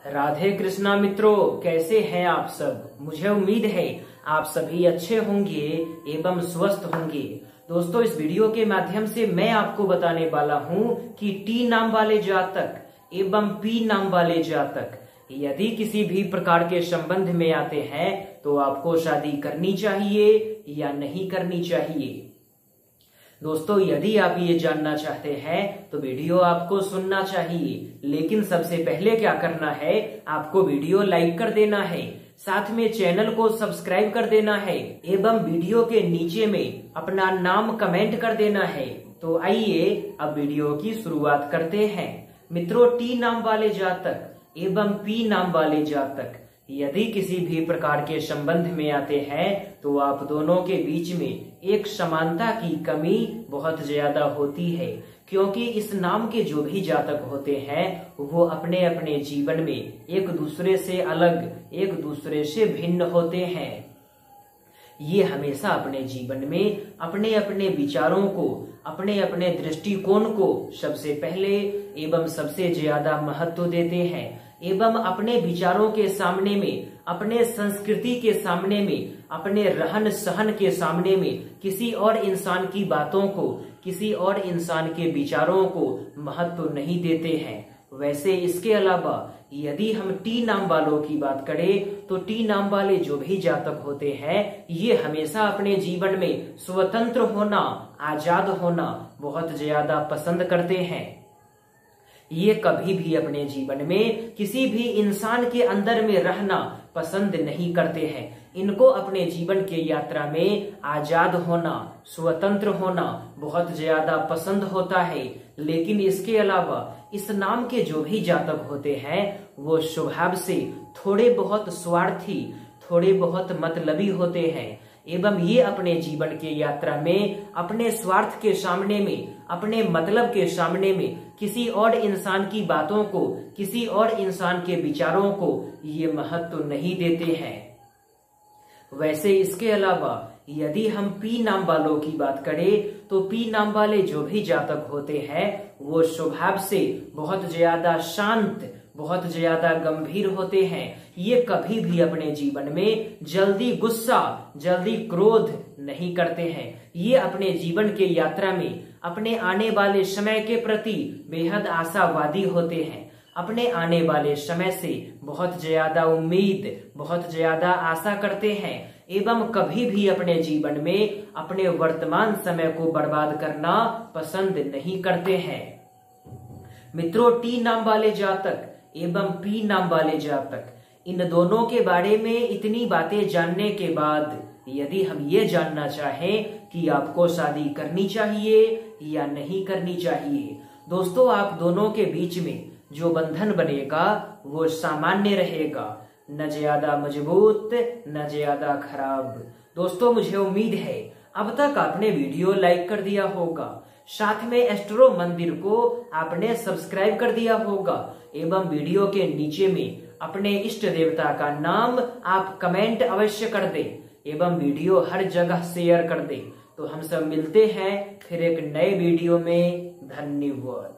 राधे कृष्णा मित्रों, कैसे हैं आप सब। मुझे उम्मीद है आप सभी अच्छे होंगे एवं स्वस्थ होंगे। दोस्तों, इस वीडियो के माध्यम से मैं आपको बताने वाला हूं कि टी नाम वाले जातक एवं पी नाम वाले जातक यदि किसी भी प्रकार के संबंध में आते हैं तो आपको शादी करनी चाहिए या नहीं करनी चाहिए। दोस्तों, यदि आप ये जानना चाहते हैं तो वीडियो आपको सुनना चाहिए, लेकिन सबसे पहले क्या करना है, आपको वीडियो लाइक कर देना है, साथ में चैनल को सब्सक्राइब कर देना है एवं वीडियो के नीचे में अपना नाम कमेंट कर देना है। तो आइए अब वीडियो की शुरुआत करते हैं। मित्रों, टी नाम वाले जातक एवं पी नाम वाले जातक यदि किसी भी प्रकार के संबंध में आते हैं तो आप दोनों के बीच में एक समानता की कमी बहुत ज्यादा होती है, क्योंकि इस नाम के जो भी जातक होते हैं वो अपने अपने जीवन में एक दूसरे से अलग, एक दूसरे से भिन्न होते हैं। ये हमेशा अपने जीवन में अपने अपने विचारों को, अपने अपने दृष्टिकोण को सबसे पहले एवं सबसे ज्यादा महत्व देते हैं एवं अपने विचारों के सामने में, अपने संस्कृति के सामने में, अपने रहन सहन के सामने में किसी और इंसान की बातों को, किसी और इंसान के विचारों को महत्व नहीं देते हैं। वैसे इसके अलावा यदि हम टी नाम वालों की बात करें तो टी नाम वाले जो भी जातक होते हैं ये हमेशा अपने जीवन में स्वतंत्र होना, आजाद होना बहुत ज्यादा पसंद करते हैं। ये कभी भी अपने जीवन में किसी भी इंसान के अंदर में रहना पसंद नहीं करते हैं। इनको अपने जीवन के यात्रा में आजाद होना, स्वतंत्र होना बहुत ज्यादा पसंद होता है। लेकिन इसके अलावा इस नाम के जो भी जातक होते हैं वो स्वभाव से थोड़े बहुत स्वार्थी, थोड़े बहुत मतलबी होते हैं एवं ये अपने जीवन के यात्रा में अपने स्वार्थ के सामने में, अपने मतलब के सामने में किसी और इंसान की बातों को, किसी और इंसान के विचारों को ये महत्व नहीं देते हैं। वैसे इसके अलावा यदि हम पी नाम वालों की बात करें तो पी नाम वाले जो भी जातक होते हैं वो स्वभाव से बहुत ज्यादा शांत, बहुत ज्यादा गंभीर होते हैं। ये कभी भी अपने जीवन में जल्दी गुस्सा, जल्दी क्रोध नहीं करते हैं। ये अपने जीवन के यात्रा में अपने आने वाले समय के प्रति बेहद आशावादी होते हैं। अपने आने वाले समय से बहुत ज्यादा उम्मीद, बहुत ज्यादा आशा करते हैं एवं कभी भी अपने जीवन में अपने वर्तमान समय को बर्बाद करना पसंद नहीं करते हैं। मित्रों, टी नाम वाले जातक एवं पी नाम वाले जातक, इन दोनों के बारे में इतनी बातें जानने के बाद यदि हम ये जानना चाहें कि आपको शादी करनी चाहिए या नहीं करनी चाहिए, दोस्तों आप दोनों के बीच में जो बंधन बनेगा वो सामान्य रहेगा, न ज्यादा मजबूत न ज्यादा खराब। दोस्तों, मुझे उम्मीद है अब तक आपने वीडियो लाइक कर दिया होगा, साथ में एस्ट्रो मंदिर को आपने सब्सक्राइब कर दिया होगा एवं वीडियो के नीचे में अपने इष्ट देवता का नाम आप कमेंट अवश्य कर दे एवं वीडियो हर जगह शेयर कर दे। तो हम सब मिलते हैं फिर एक नए वीडियो में। धन्यवाद।